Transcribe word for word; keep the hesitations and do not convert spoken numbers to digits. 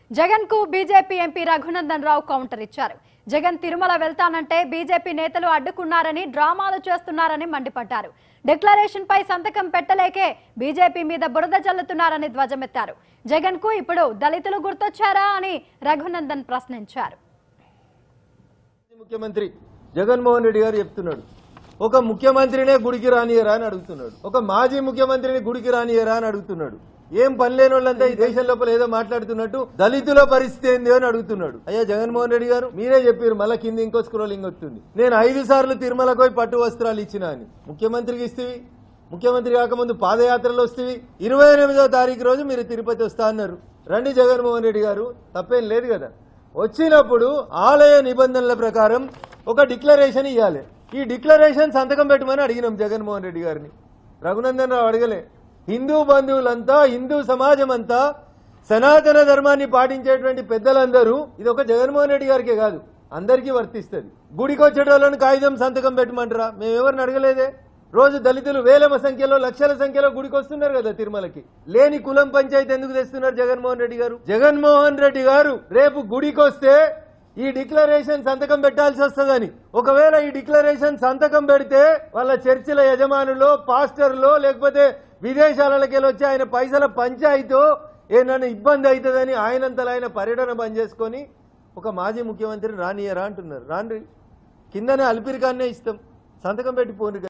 జగన్ కు BJP MP Raghunandan Rao counter ఇచ్చారు. జగన్ తిరుమల వెళ్తానంటే బీజేపీ నేతలు అడ్డుకున్నారని డ్రామాలు చేస్తున్నారని మండిపడ్డారు. డిక్లరేషన్ పై సంతకం పెట్టలేకే బీజేపీ మీద బురద జల్లుతున్నారని ధ్వజమెత్తారు. జగన్ కు ఇప్పుడు దళితులు గుర్తొచ్చారా అని రఘునందన్ ప్రశ్నించారు. ముఖ్యమంత్రి జగన్మోహన్ రెడ్డి గారు చెప్తున్నాడు, ఒక ముఖ్యమంత్రినే గుడికి రానియరా అని అడుగుతున్నాడు, ఒక మాజీ ముఖ్యమంత్రిని గుడికి రానియరా అని అడుగుతున్నాడు. ఏం పని లేని వాళ్ళంతా ఈ దేశం లోపల ఏదో మాట్లాడుతున్నట్టు దళితుల పరిస్థితి ఏంది అని అడుగుతున్నాడు. అయ్యా జగన్మోహన్ రెడ్డి గారు మీరే చెప్పారు, మళ్ళా కింద ఇంకో స్క్రోలింగ్ వస్తుంది. నేను ఐదు సార్లు తిరుమలకు పోయి పట్టు వస్త్రాలు ఇచ్చిన అని ముఖ్యమంత్రికి ఇస్తేవి, ముఖ్యమంత్రి కాకముందు పాదయాత్రలో వస్తేవి, ఇరవై ఎనిమిదో తారీఖు రోజు మీరు తిరుపతి వస్తా అన్నారు. రండి జగన్మోహన్ రెడ్డి గారు, తప్పేం లేదు కదా. వచ్చినప్పుడు ఆలయ నిబంధనల ప్రకారం ఒక డిక్లరేషన్ ఇవ్వాలి. ఈ డిక్లరేషన్ సంతకం పెట్టమని అడిగినాం జగన్మోహన్ రెడ్డి గారిని. రఘునందన్ రావు అడగలే. హిందూ బంధువులంతా, హిందూ సమాజం అంతా, సనాతన ధర్మాన్ని పాటించేటువంటి పెద్దలందరూ, ఇది ఒక జగన్మోహన్ రెడ్డి గారికే కాదు అందరికీ వర్తిస్తుంది. గుడికి వచ్చేటోళ్ళని కాగితం సంతకం పెట్టమంటారా? మేము ఎవరిని అడగలేదే. రోజు దళితులు వేల సంఖ్యలో, లక్షల సంఖ్యలో గుడికి వస్తున్నారు కదా తిరుమలకి. లేని కులం పంచాయతీ ఎందుకు తెస్తున్నారు జగన్మోహన్ రెడ్డి గారు? జగన్మోహన్ రెడ్డి గారు రేపు గుడికి వస్తే ఈ డిక్లరేషన్ సంతకం పెట్టాల్సి వస్తుందని, ఒకవేళ ఈ డిక్లరేషన్ సంతకం పెడితే వాళ్ళ చర్చిల యజమానులో, పాస్టర్లో, లేకపోతే విదేశాలకి వచ్చి ఆయన పైసల పంచాయితో ఏమన్నా ఇబ్బంది అవుతుందని ఆయనంతలో ఆయన పర్యటన బంద్ చేసుకొని ఒక మాజీ ముఖ్యమంత్రిని రానియరా అంటున్నారు. రాండ్రి, కిందనే అల్పిరికాన్నే ఇస్తాం, సంతకం పెట్టి పోండి.